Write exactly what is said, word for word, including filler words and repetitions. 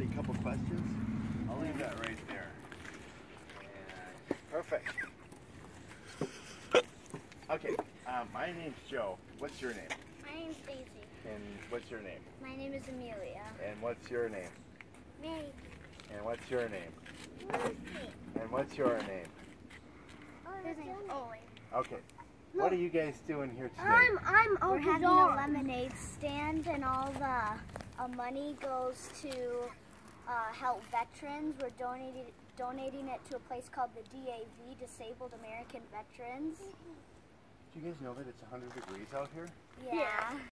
everybody a couple questions? I'll leave that right there. And perfect. Okay, uh, my name's Joe. What's your name? My name's Daisy. And what's your name? My name is Amelia. And what's your name? Mary. And what's your name? Lucy. And what's your name? His name's Ollie. Okay. What are you guys doing here today? I'm I'm We're having a lemonade stand, and all the uh, money goes to uh, help veterans. We're donating donating it to a place called the D A V, Disabled American Veterans. Do you guys know that it's one hundred degrees out here? Yeah.